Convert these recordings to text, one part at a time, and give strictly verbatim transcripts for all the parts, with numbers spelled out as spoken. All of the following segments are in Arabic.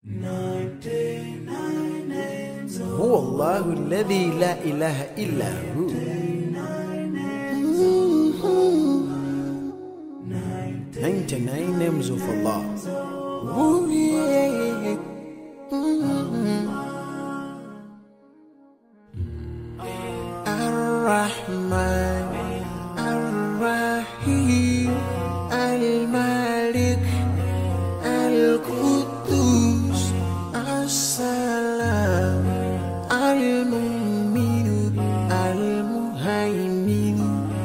هو الله الذي لا إله إلا هو. ninety-nine names of Allah. Ooh, yeah. Ar-Rahman, Ar-Rahim, Al-Malik, Al-Quddus, As-Salam, Al-Mu'min, Al-Muhaymin,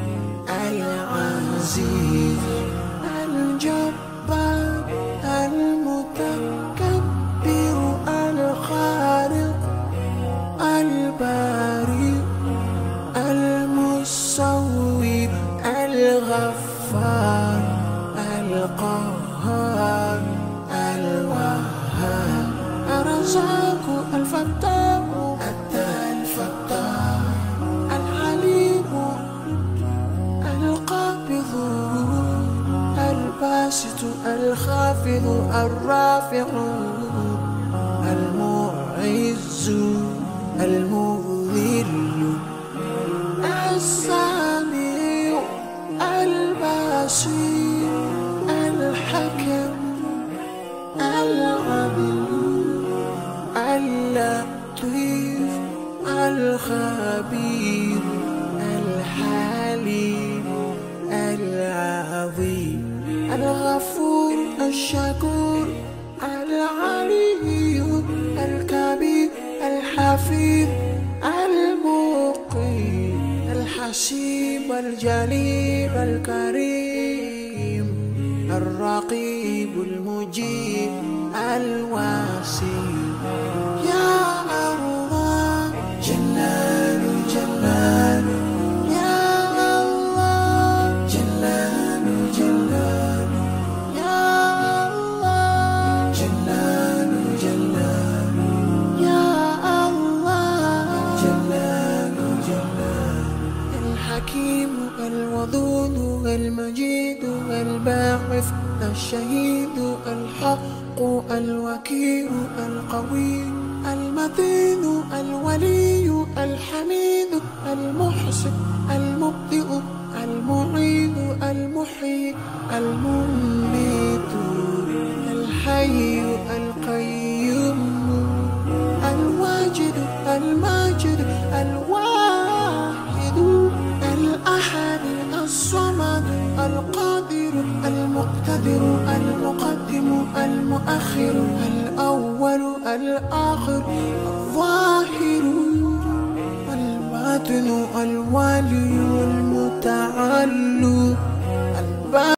Al-Aziz, Al-Jabbar, Al-Mutakabbir, Al-Khaliq, Al-Bari, Al-Musawwir, Al-Ghaffar, Al-Qahhar, Al-Wahhab, Ar-Razzaq, Al-Fattah, Al-Fattah, Al-Alim, Al-Qabid, Al-Basit, Al-Khafid, Al-Rafi', Al-Mu'izz, Al-Mudhill, السميع البصير الحكم العليم اللطيف الخبير الحليم العظيم الغفور الشكور العلي الكبير الحفيظ المقيم الحسيب الجليل الكريم الرقيب المجيب الواسع. يا الله جلال جلال، يا الله جلال جلال، يا الله جلال جلال، يا الله جلال جلال. الحكيم الودود المجيد الباعث الشهيد الحق الوكيل القوي المتين الولي الحميد المحسن المبدئ المعيد المحيي المميت الحي القيوم الواجد الماجد الواحد الأحد الصمد القادر المقتدر المقدم المؤخر الأول الآخر الظاهر والباطن الوالي والمتعال